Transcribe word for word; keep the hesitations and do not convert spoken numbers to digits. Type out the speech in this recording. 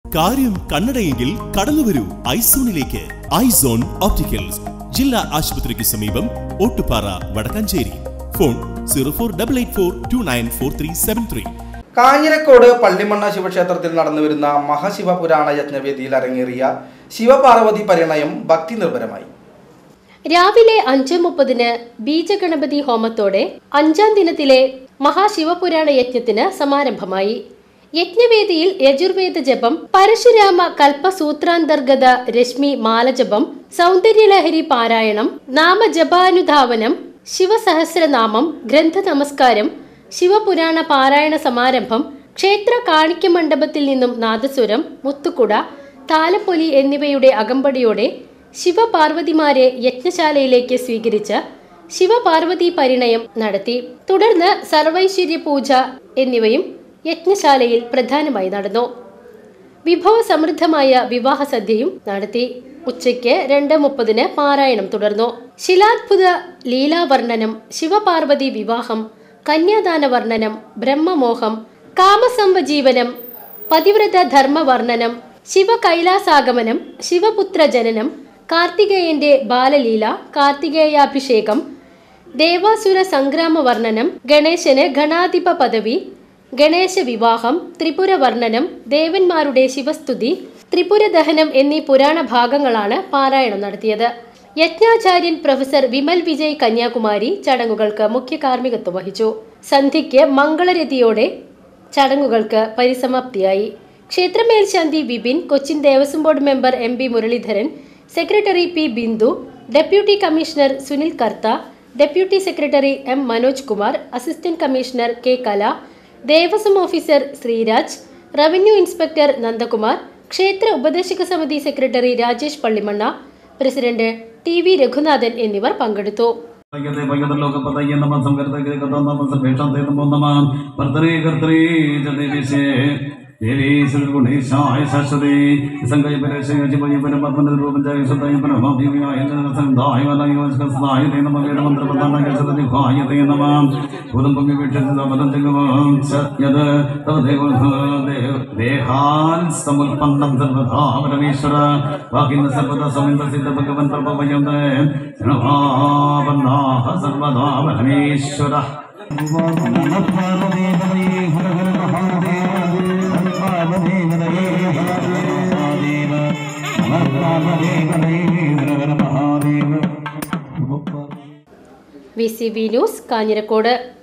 കാര്യം കണ്ണടയെങ്കിൽ കടന്നു വരൂ ഐസോണിലേക്ക്. ഐസോൺ ഓപ്റ്റിക്കൽസ്, ജില്ലാ ആശുപത്രിക്ക് സമീപം, Ottupara, Vadakkanchery. Phone zero four double eight four two nine four three seven three. Kanjirakode Pallimanna ശിവക്ഷേത്രത്തിൽ നടന്നുവരുന്ന മഹാശിവപുരാണ യജ്ഞവേദിയിൽ അരങ്ങേറിയ ശിവപാർവതി പരിണയം ഭക്തി നിർഭരമായി. രാവിലെ അഞ്ച് മുപ്പതിന് ബീജഗണപതി ഹോമത്തോടെ അഞ്ചാം ദിനത്തിലെ മഹാശിവപുരാണ യജ്ഞത്തിന് സമാരംഭമായി. യജ്ഞവേദിയിൽ യജുർവേദ ജപം, പരശുരാമ കൽപ്പസൂത്രാന്തർഗത രശ്മി മാലജപം, സൗന്ദര്യലഹരി പാരായണം, നാമജപാനുധാവനം, ശിവസഹസ്രനാമം, ഗ്രന്ഥ നമസ്കാരം, ശിവപുരാണ പാരായണ സമാരംഭം, ക്ഷേത്ര കാണിക്ക മണ്ഡപത്തിൽ നിന്നും നാദസ്വരം, മുത്തുകുട, താലപ്പൊലി എന്നിവയുടെ അകമ്പടിയോടെ ശിവപാർവതിമാരെ യജ്ഞശാലയിലേക്ക് സ്വീകരിച്ച് ശിവപാർവതി പരിണയം നടത്തി. തുടർന്ന് സർവൈശ്വര്യ പൂജ എന്നിവയും യജ്ഞശാലയിൽ പ്രധാനമായി നടന്നു. വിഭവ സമൃദ്ധമായ വിവാഹ സദ്യയും നടത്തി. ഉച്ചയ്ക്ക് രണ്ട് മുപ്പതിന് പാരായണം തുടർന്നു. ശിലാത്ഭുത ലീലാവർണ്ണനം, ശിവപാർവതി വിവാഹം, കന്യാദാന വർണ്ണനം, ബ്രഹ്മമോഹം, കാമസംവജീവനം, പതിവ്രത ധർമ്മവർണ്ണനം, ശിവ കൈലാസാഗമനം, ശിവപുത്ര ജനനം, കാർത്തികേയന്റെ ബാലലീല, കാർത്തികേയാഭിഷേകം, ദേവാസുര സംഗ്രാമ വർണ്ണനം, ഗണേശന് ഗണാധിപ പദവി, ഗണേശ വിവാഹം, ത്രിപുര വർണ്ണനം, ദേവന്മാരുടെ ശിവസ്തുതി, ത്രിപുര ദഹനം എന്നീ പുരാണ ഭാഗങ്ങളാണ് പാരായണം നടത്തിയത്. യജ്ഞാചാര്യൻ പ്രൊഫസർ വിമൽ വിജയ് കന്യാകുമാരി ചടങ്ങുകൾക്ക് മുഖ്യ കാർമ്മികത്വം വഹിച്ചു. സന്ധ്യയ്ക്ക് മംഗളരതിയോടെ ചടങ്ങുകൾക്ക് പരിസമാപ്തിയായി. ക്ഷേത്രമേൽശാന്തി Vipin, Cochin Devaswom board member M B Muraleedharan, secretary P Bindu, deputy commissioner Sunil Kartha, deputy secretary M Manoj Kumar, assistant commissioner K Kala, Devaswom officer Sreeraj, revenue inspector Nandakumar, ക്ഷേത്ര ഉപദേശക സമിതി സെക്രട്ടറി Rajesh Pallimanna, president T V Raghunathan എന്നിവർ പങ്കെടുത്തു. देवी श्रीगुणेशाय शाश्वते संगय परेशय जिवय परमात्मने रूपंजय सदाय परमाभिमाय संदाय वलाय वस्कसाय ते नमः वेद मंत्र प्रदानाय सदति भाय ते नमः भूतं भूमि विष्णु समदं जगवं सयद तव देव देव देहान समुत्पन्नं सर्वदा परमेश्वर वाकिन सर्वदा समिन्द्र सिद्ध भगवन् प्रभवयं ते नमः सर्वदा परमेश्वर. V C B news Kanjirakode.